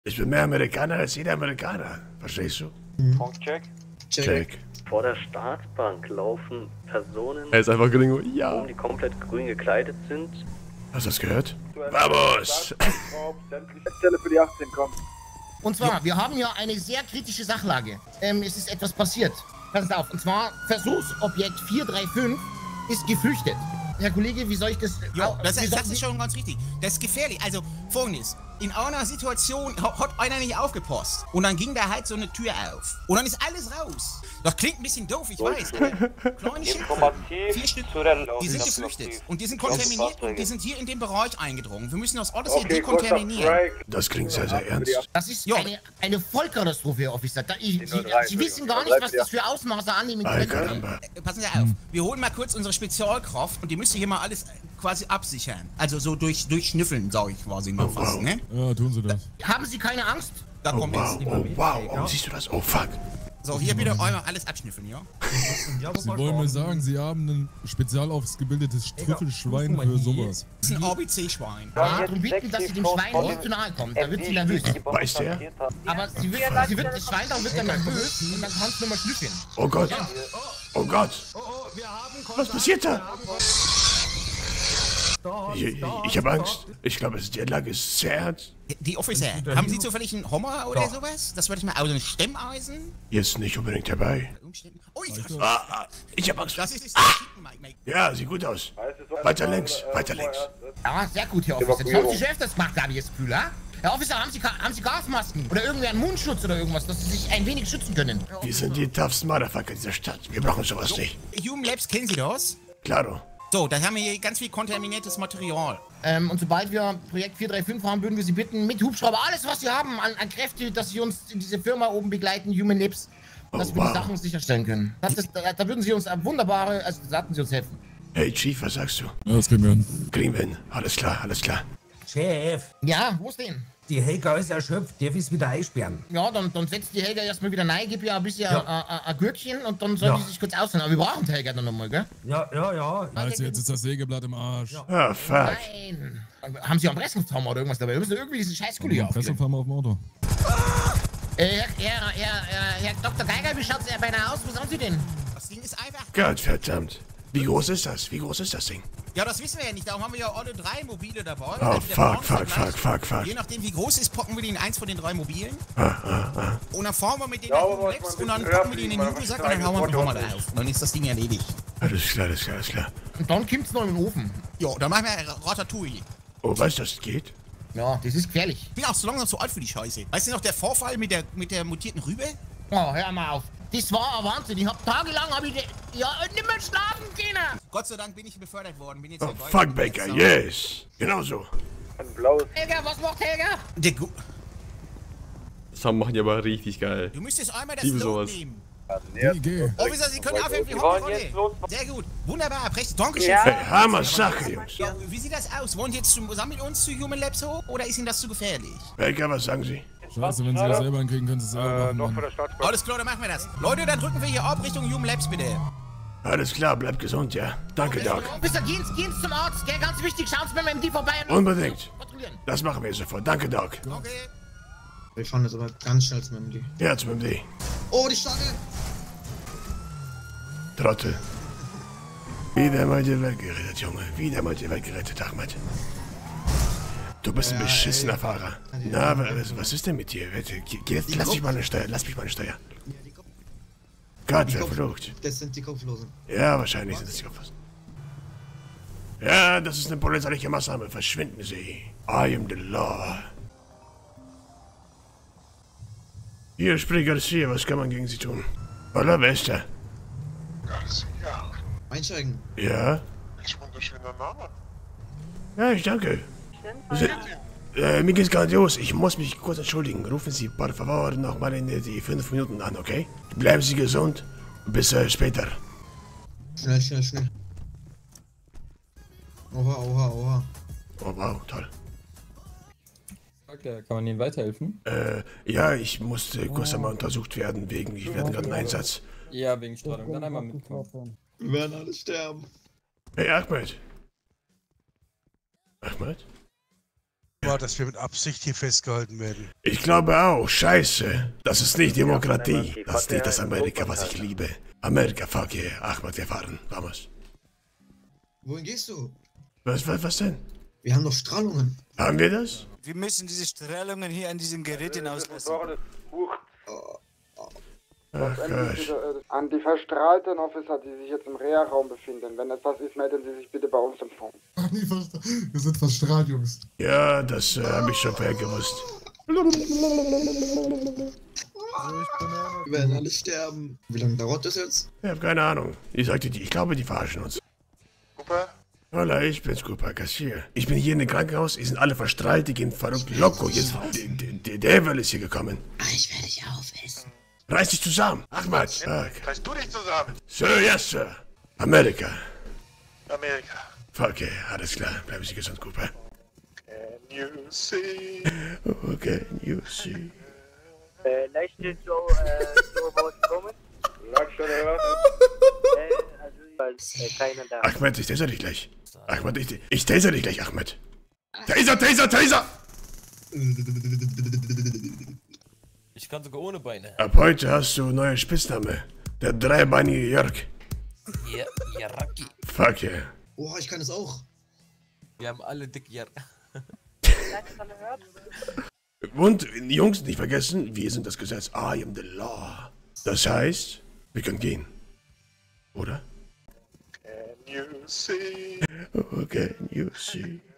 Ich bin mehr Amerikaner als jeder Amerikaner. Verstehst du? Punktcheck. Check. Vor der Startbank laufen Personen, Er ist einfach Gringo. Ja. die komplett grün gekleidet sind. Hast du das gehört? Vamos! Stelle für die 18, komm. Und zwar, wir haben ja eine sehr kritische Sachlage. Es ist etwas passiert. Passt auf, und zwar Versuchsobjekt 435 ist geflüchtet. Herr Kollege, wie soll ich das... Ja, das ist schon ganz richtig. Das ist gefährlich. Also, folgendes. In einer Situation hat einer nicht aufgepasst. Und dann ging da halt so eine Tür auf. Und dann ist alles raus. Das klingt ein bisschen doof, ich weiß. Kleine Schiffe, 4 Stück, die sind geflüchtet. Und die sind kontaminiert und die sind hier in den Bereich eingedrungen. Wir müssen das alles hier dekontaminieren. Das klingt sehr, sehr ernst. Das ist eine Vollkatastrophe, Herr Officer. Sie wissen gar nicht, was das für Ausmaße annehmen könnte. Passen Sie auf. Wir holen mal kurz unsere Spezialkraft und die müsst ihr hier mal alles quasi absichern. Also so durchschnüffeln, sage ich quasi mal fast, ne? Ja, tun Sie das. Haben Sie keine Angst? Da kommt Wow, jetzt. oh wow, oh, siehst du das? Oh fuck. So, hier bitte einmal alles abschnüffeln, ja? Sie wollen mir sagen, Sie haben ein spezial ausgebildetes Trüffelschwein für sowas. Das ist ein ABC-Schwein. Ja, darum bitten, dass Sie dem Schwein nicht zu nahe kommen. Da wird sie nervös. Weiß der? Aber das Schwein da wird dann nervös und dann kannst du nur mal schnüffeln. Oh Gott. Oh Gott. Was passiert da? Ich habe Angst. Ich glaube, die Lage ist sehr ernst. Die Officer, haben Sie zufällig einen Hummer oder sowas? Das würde ich mal, also ein Stemmeisen? Jetzt nicht unbedingt dabei. Oh, Ich habe Angst. das ist Mike. Ja, sieht gut aus. Weiter links, weiter links. Ja, sehr gut, Herr Officer. Das haben Sie schon öfters gemacht, habe ich das Gefühl, ja? Herr Officer, haben Sie Gasmasken? Oder irgendwie einen Mundschutz oder irgendwas, dass Sie sich ein wenig schützen können? Wir sind die toughsten Motherfucker dieser Stadt. Wir brauchen sowas nicht. Human Labs, kennen Sie das? Klaro. So, da haben wir hier ganz viel kontaminiertes Material. Und sobald wir Projekt 435 haben, würden wir Sie bitten, mit Hubschrauber, alles was Sie haben an Kräfte, dass Sie uns in diese Firma oben begleiten, Human Labs, dass wir die Sachen sicherstellen können. Da würden Sie uns wunderbare, also da würden Sie uns helfen. Hey Chief, was sagst du? Ja, das kriegen wir hin. Kriegen wir hin. Alles klar, alles klar. Chef, Ja, wo ist denn? die Helga ist erschöpft, darf ich es wieder einsperren? Ja, dann setzt die Helga erstmal wieder rein, gib ihr ein bisschen ein Gürkchen und dann soll die sich kurz aussehen. Aber wir brauchen die Helga dann nochmal, gell? Ja. Also jetzt ist das Sägeblatt im Arsch. Ah, fuck. Nein. Haben Sie einen Presslufthammer oder irgendwas dabei? Wir müssen irgendwie diesen scheiß Kuli aufklären. Pressefahren wir auf dem Auto. Herr Dr. Geiger, wie schaut's beinahe aus? Was haben Sie denn? Das Ding ist einfach... Gott verdammt. Wie groß ist das? Wie groß ist das Ding? Ja, das wissen wir ja nicht. Darum haben wir ja alle 3 Mobile dabei. Oh, Also fuck. Je nachdem, wie groß es ist, packen wir die in eins von den 3 Mobilen. Und dann fahren wir mit denen Labs und dann packen wir die in den Nudelsack und dann hauen wir den Hammer drauf. Und dann ist das Ding erledigt. Alles klar, alles klar, alles klar. Und dann kommt's noch in den Ofen. Ja, dann machen wir Ratatouille. Oh, weißt du, das geht? Ja, das ist gefährlich. Ich bin auch so langsam zu alt für die Scheiße. Weißt du noch, der Vorfall mit der mutierten Rübe? Oh, hör mal auf. Das war ein Wahnsinn. Tagelang nicht mehr schlafen können. Gott sei Dank bin ich befördert worden. Bin jetzt Oh, fuck, Baker, yes. Genau so. Ein blaues. Helga, was macht Helga? Das machen die aber richtig geil. Du müsstest einmal das Liebe Lob sowas. nehmen. Idee. Officer, Sie können aufhören für die Hauptrolle. Sehr gut. Wunderbar, prächtig. Dankeschön. Hey, Hammer Sache, Jungs. Ja, wie sieht das aus? Wollen Sie jetzt zusammen mit uns zu Human Labs hoch oder ist Ihnen das zu gefährlich? Baker, was sagen Sie? Scheiße, wenn Sie das selber hinkriegen, können Sie es selber machen. Mann. Alles klar, dann machen wir das. Leute, dann drücken wir hier ab Richtung Human Labs, bitte. Alles klar, bleib gesund, ja? Danke, Doc. Officer, gehen Sie zum Arzt, gell? Ganz wichtig, schauen Sie beim MD vorbei und Unbedingt. kontrollieren. Das machen wir sofort. Danke, Doc. Okay. Wir fahren jetzt aber ganz schnell zum MD. Ja, zum MD. Oh, die Stange! Trottel. Wieder mal die Welt gerettet, Junge. Wieder mal die Welt gerettet, Ahmed. Du bist ein beschissener Fahrer. Na, was ist denn mit dir? Jetzt lass mich mal eine Steuer. Lass mich mal eine Steuer. Gott, verflucht. Das sind die Kopflosen. Ja, wahrscheinlich sind es die Kopflosen. Ja, das ist eine polizeiliche Maßnahme. Verschwinden Sie. I am the law. Hier spricht Garcia. Was kann man gegen Sie tun? Hola, wer ist da? Garcia. Einsteigen. Ja? Welch wunderschöner Name. Ja, ich danke. Mir geht's grandios. Ich muss mich kurz entschuldigen. Rufen Sie por favor nochmal in die 5 Minuten an, okay? Bleiben Sie gesund. Bis später. Schnell. Oha. Oh wow, toll. Okay, kann man Ihnen weiterhelfen? Ja, ich musste kurz einmal untersucht werden wegen, ich werde gerade im Einsatz. Ja, wegen Strahlung. Dann einmal mitkommen. Wir werden alle sterben. Hey, Ahmed. Ahmed? War, dass wir mit Absicht hier festgehalten werden. Ich glaube auch. Scheiße. Das ist nicht Demokratie. Das ist nicht das Amerika, was ich liebe. Amerika, fuck yeah. Ahmed, wir fahren. Vamos. Wohin gehst du? Was denn? Wir haben doch Strahlungen. Haben wir das? Wir müssen diese Strahlungen hier an diesen Geräten auslassen. Ach Gott. An die verstrahlten Officer, die sich jetzt im Reha-Raum befinden. Wenn etwas ist, melden Sie sich bitte bei uns im Phone. Wir sind verstrahlt, Jungs. Ja, das habe ich schon vorher gewusst. Wir werden alle sterben. Wie lange dauert das jetzt? Ich habe keine Ahnung. Ich sagte die, ich glaube, die verarschen uns. Cooper? Hola, ich bin's, Cooper, Kassier. Ich bin hier in dem Krankenhaus, die sind alle verstrahlt, die gehen verrückt loco. Jetzt, der Devil ist hier gekommen. Ich werde dich aufessen. Reiß dich zusammen. Ahmed, fuck. Reißt du dich zusammen? Sir, yes, Sir. Amerika. Amerika. Fuck, yeah, alles klar. Bleiben Sie gesund, Cooper. Can you see? Okay, you see. Leichte Joe, kommen. Also, keiner da. Ahmed, ich taser dich gleich. Ahmed, ich taser dich gleich, Ahmed. Taser, Taser, Taser! Ich kann sogar ohne Beine. Ab heute hast du einen neuen Spitzname. Der dreibeinige Jörg. Ja, Jaraki. Fuck yeah. Oh, ich kann es auch. Wir haben alle dick Jaraki. Und, Jungs, nicht vergessen, wir sind das Gesetz. I am the law. Das heißt, wir können gehen. Oder? Can you see? Okay, you see.